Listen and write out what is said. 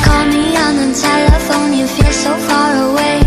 Call me on the telephone, you feel so far away.